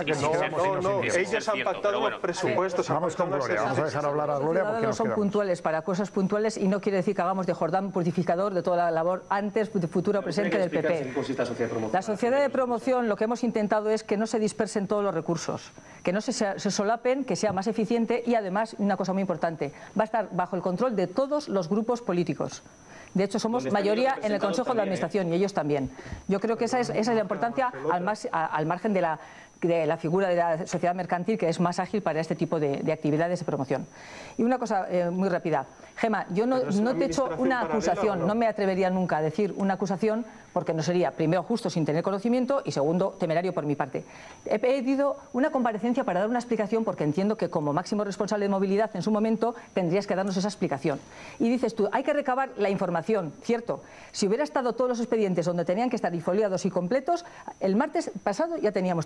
Speaker 9: Ellos han pactado los presupuestos.
Speaker 1: Vamos con Gloria, vamos a dejar hablar a Gloria porque
Speaker 5: son puntuales para cosas puntuales, y no quiere decir que hagamos de Jordán purificador de toda la labor antes, futuro, presente del PP. La sociedad de promoción, lo que hemos intentado es que no se dispersen todos los recursos, que no se solapen, que sea más eficiente, y además, una cosa muy importante, va a estar bajo el control de todos los grupos políticos. De hecho, somos mayoría en el Consejo de Administración, y ellos también. Yo creo que esa es la importancia, al margen de la figura de la sociedad mercantil, que es más ágil para este tipo de actividades de promoción. Y una cosa muy rápida. Gema, yo no te he hecho una acusación, no me atrevería nunca a decir una acusación, porque no sería, primero, justo sin tener conocimiento, y segundo, temerario por mi parte. He pedido una comparecencia para dar una explicación, porque entiendo que como máximo responsable de movilidad en su momento tendrías que darnos esa explicación. Y dices tú, hay que recabar la información, cierto. Si hubiera estado todos los expedientes donde tenían que estar foliados y completos, el martes pasado ya teníamos toda la información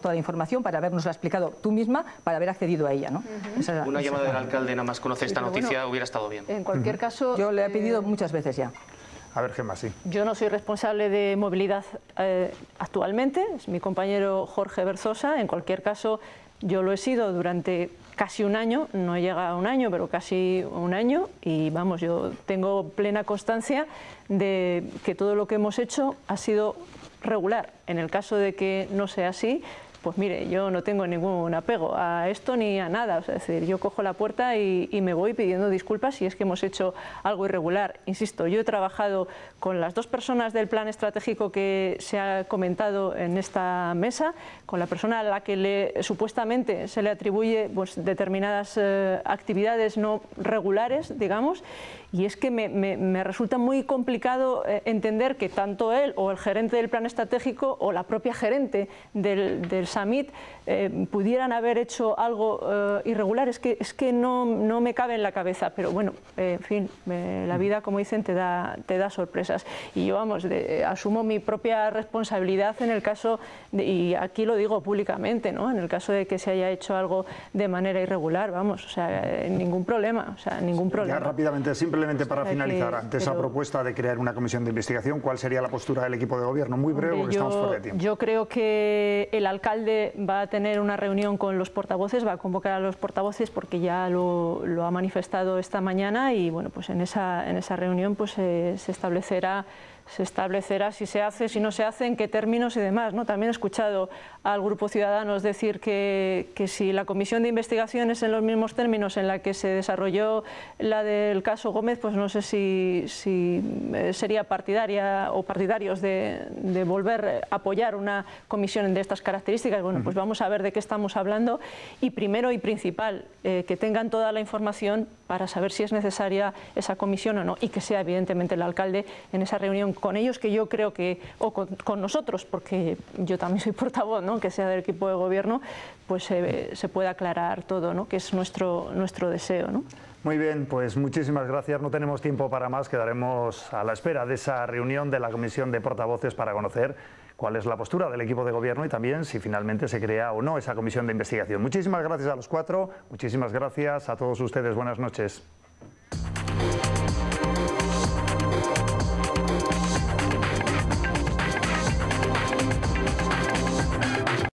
Speaker 5: información, para habernosla explicado tú misma, para haber accedido a ella, ¿no?
Speaker 6: Una llamada del alcalde nada más conocer esta noticia hubiera estado bien.
Speaker 3: En cualquier caso...
Speaker 5: Yo le he pedido muchas veces ya.
Speaker 1: A ver, Gemma, sí.
Speaker 3: Yo no soy responsable de movilidad actualmente, es mi compañero Jorge Berzosa. En cualquier caso, yo lo he sido durante casi un año, no llega a un año, pero casi un año, y vamos, yo tengo plena constancia de que todo lo que hemos hecho ha sido regular. En el caso de que no sea así, pues mire, yo no tengo ningún apego a esto ni a nada. O sea, es decir, yo cojo la puerta y me voy pidiendo disculpas si es que hemos hecho algo irregular. Insisto, yo he trabajado con las dos personas del plan estratégico que se ha comentado en esta mesa, con la persona a la que supuestamente se le atribuye pues, determinadas actividades no regulares, digamos, y es que me resulta muy complicado entender que tanto él o el gerente del plan estratégico o la propia gerente del Summit pudieran haber hecho algo irregular. Es que no me cabe en la cabeza, pero bueno, en fin, la vida, como dicen, te da sorpresas. Y yo, vamos, asumo mi propia responsabilidad en el caso, y aquí lo digo públicamente, ¿no? En el caso de que se haya hecho algo de manera irregular, vamos, o sea, ningún problema, o sea, ningún problema.
Speaker 1: Ya rápidamente, simplemente para finalizar, ante esa propuesta de crear una comisión de investigación, ¿cuál sería la postura del equipo de gobierno? Muy breve, porque estamos fuera de tiempo.
Speaker 3: Yo creo que el alcalde va a tener una reunión con los portavoces, va a convocar a los portavoces porque ya lo ha manifestado esta mañana, y bueno, pues en esa reunión pues se establecerá si se hace, si no se hace, en qué términos y demás, ¿no? También he escuchado al Grupo Ciudadanos decir que si la comisión de investigación es en los mismos términos en la que se desarrolló la del caso Gómez, pues no sé si sería partidaria o partidarios de volver a apoyar una comisión de estas características. Bueno, pues vamos a ver de qué estamos hablando, y primero y principal, que tengan toda la información para saber si es necesaria esa comisión o no, y que sea evidentemente el alcalde en esa reunión con ellos, que yo creo que, o con nosotros, porque yo también soy portavoz, ¿no? Que sea del equipo de gobierno, pues se pueda aclarar todo, ¿no? Que es nuestro deseo, ¿no?
Speaker 1: Muy bien, pues muchísimas gracias. No tenemos tiempo para más, quedaremos a la espera de esa reunión de la comisión de portavoces para conocer cuál es la postura del equipo de gobierno y también si finalmente se crea o no esa comisión de investigación. Muchísimas gracias a los cuatro, muchísimas gracias a todos ustedes. Buenas noches.